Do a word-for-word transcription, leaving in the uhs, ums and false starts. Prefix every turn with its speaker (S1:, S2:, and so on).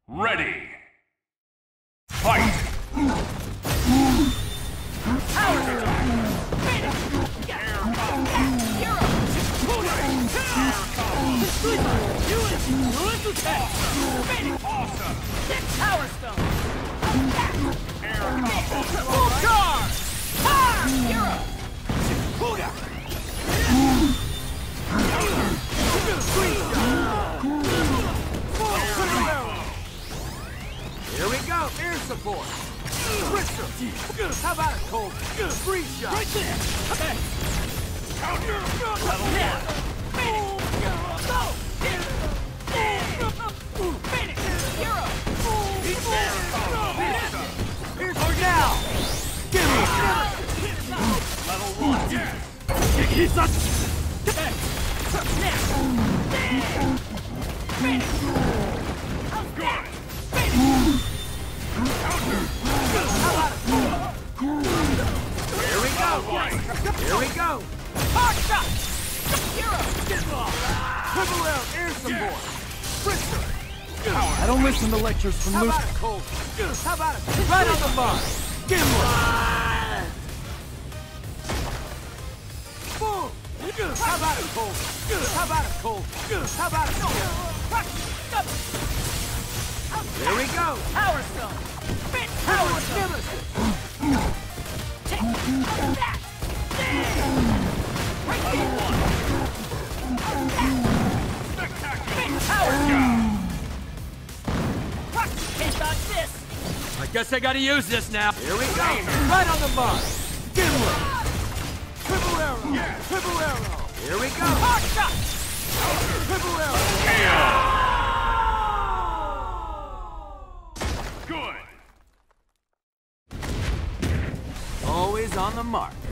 S1: Ready. Fight!
S2: Power attack! Finish! Air combat! Hero! Air combat! Fluid attack! Finish!
S1: Awesome!
S2: Power stone!
S1: Air combat!
S2: Full charge! Ah! Hero!
S3: Here we go, air support. Twister. How about a cold free shot?
S2: Right there!
S1: Counter! Level one!
S2: Finish! Go! Finish! Hero!
S1: Air combat!
S3: Here's for now. Give me.
S1: Level one! Yes!
S2: Finish!
S1: Good!
S3: Here we go. Here we go.
S2: Hard shot! Hero!
S3: Triple L air support. Twister.
S4: I don't listen to lectures from
S3: How
S4: Luke.
S3: about a cold? How about a right on the mark? Gimlet. Boom. How about a cold? How about a cold? How about a cold? Here we go.
S2: Power stone! Fit power stone! Take that! Right there! Fit power stone! Can't dodge this!
S3: I guess I gotta use this now. Here we go. Right on the mark. Gimlet. Triple arrow. Triple arrow. Here we go.
S2: Hard shot!
S3: Triple arrow.
S1: Good!
S3: Always on the mark.